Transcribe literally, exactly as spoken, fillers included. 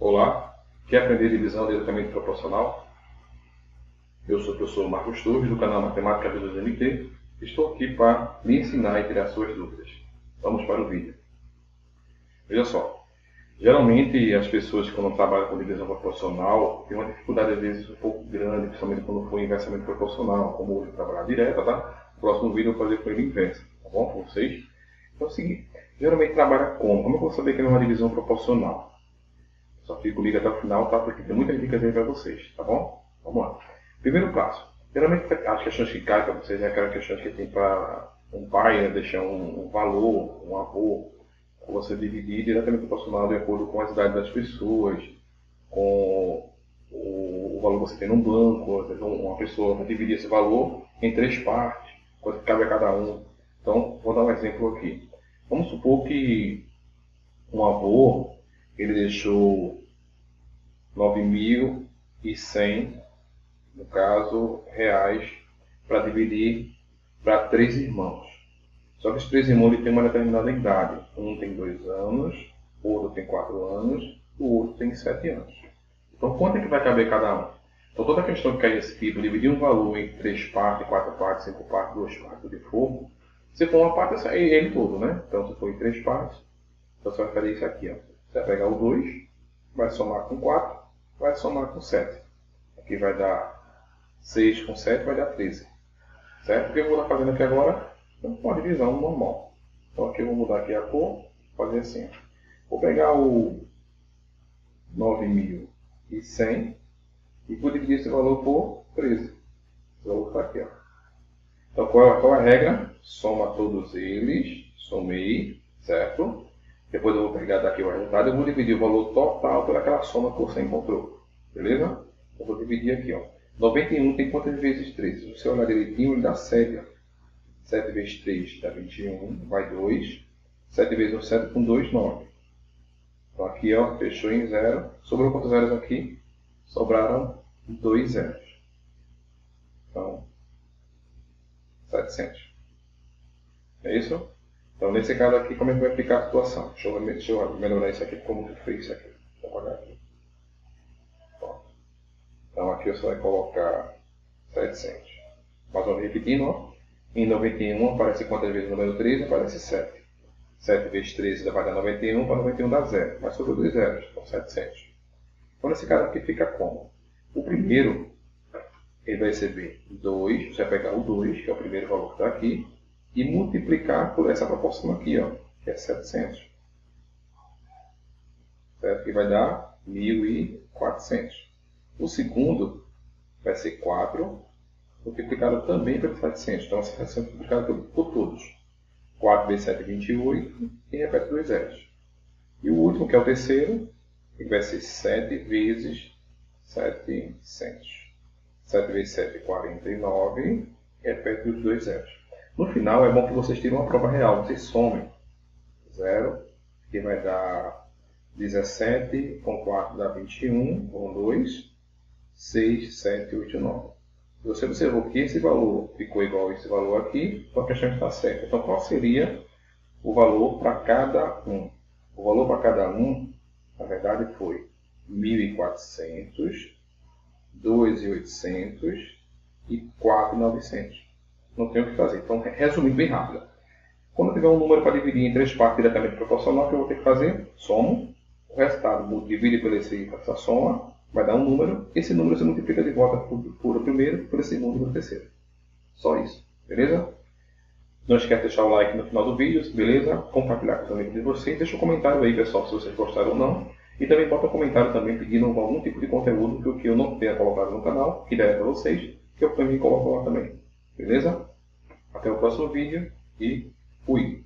Olá, quer aprender divisão diretamente proporcional? Eu sou o professor Marcos Torres, do canal Matemática dos M T. Estou aqui para lhe ensinar e tirar suas dúvidas. Vamos para o vídeo. Veja só, geralmente as pessoas quando trabalham com divisão proporcional têm uma dificuldade às vezes um pouco grande, principalmente quando for inversamente proporcional, como hoje trabalhar direta, tá? No próximo vídeo eu vou fazer com ele inverso, tá bom? Com vocês. Então é o seguinte, geralmente trabalha como? Como eu vou saber que é uma divisão proporcional? Só fica comigo até o final, tá? Porque tem muitas dicas aí para vocês, tá bom? Vamos lá. Primeiro passo. Geralmente as questões que caem para vocês é aquelas questões que tem para um pai, né, deixar um, um valor, um avô, você dividir diretamente proporcional de acordo com as idades das pessoas, com o, o valor que você tem no banco. Uma pessoa vai dividir esse valor em três partes, coisa que cabe a cada um. Então, vou dar um exemplo aqui. Vamos supor que um avô ele deixou nove mil e cem, no caso, reais, para dividir para três irmãos. Só que os três irmãos ele têm uma determinada idade. Um tem dois anos, o outro tem quatro anos, o outro tem sete anos. Então, quanto é que vai caber cada um? Então, toda a questão que cai nesse tipo, dividir um valor em três partes, quatro partes, cinco partes, duas partes, o que for, se for uma parte, é ele todo, né? Então, se for em três partes, então você vai fazer isso aqui, ó. Você vai pegar o dois, vai somar com quatro, vai somar com sete. Aqui vai dar seis com sete, vai dar treze. Certo? O que eu vou estar fazendo aqui agora é uma divisão normal. Então aqui eu vou mudar aqui a cor, fazer assim. Vou pegar o nove mil e cem e vou dividir esse valor por treze. Esse valor está aqui. Ó. Então qual, qual é a regra? Soma todos eles, somei, certo? Depois eu vou pegar daqui o resultado e vou dividir o valor total por aquela soma que você encontrou. Beleza? Eu vou dividir aqui. Ó. noventa e um tem quantas vezes três? Se você olhar direitinho, ele dá sete. sete vezes três dá vinte e um, vai dois. sete vezes sete com dois, nove. Então aqui ó, fechou em zero. Sobrou quantos zeros aqui? Sobraram dois zeros. Então, setecentos. É isso? Então, nesse caso aqui, como é que vai ficar a situação? Deixa eu, deixa eu melhorar isso aqui, como que fez isso aqui. Vou apagar aqui. Pronto. Então, aqui você vai colocar setecentos. Mas, vamos repetindo, ó. Em noventa e um aparece quantas vezes o número treze? Aparece sete. sete vezes treze vai dar noventa e um, para noventa e um dá zero. Mas sobrou dois zeros, então setecentos. Então, nesse caso aqui fica como? O primeiro, ele vai receber dois. Você vai pegar o dois, que é o primeiro valor que está aqui, e multiplicar por essa proporção aqui, ó, que é setecentos. Certo? Que vai dar mil e quatrocentos. O segundo vai ser quatro, multiplicado também por setecentos. Então, vai ser multiplicado por, por todos. quatro vezes sete, vinte e oito, e repete dois zeros. E o último, que é o terceiro, ele vai ser sete vezes setecentos. sete vezes sete, quarenta e nove, e repete os dois zeros. No final, é bom que vocês tirem uma prova real. Vocês somem. zero, que vai dar dezessete, com quatro dá vinte e um, com dois, seis, sete, oito, nove. Você observou que esse valor ficou igual a esse valor aqui, então a questão está certa. Então, qual seria o valor para cada um? O valor para cada um, na verdade, foi mil e quatrocentos, dois mil e oitocentos e quatro mil e novecentos. Não tem o que fazer. Então, resumindo bem rápido. Quando eu tiver um número para dividir em três partes diretamente proporcional, o que eu vou ter que fazer? Somo. O resultado divide por esse, essa soma, vai dar um número. Esse número se multiplica de volta por, por o primeiro, por esse segundo e por o terceiro. Só isso. Beleza? Não esquece de deixar o like no final do vídeo, beleza? Compartilhar com os amigos de vocês. Deixa um comentário aí, pessoal, se vocês gostaram ou não. E também bota um comentário também pedindo algum tipo de conteúdo que eu não tenha colocado no canal, que der para vocês, que eu também coloco lá também. Beleza? Até o próximo vídeo e fui!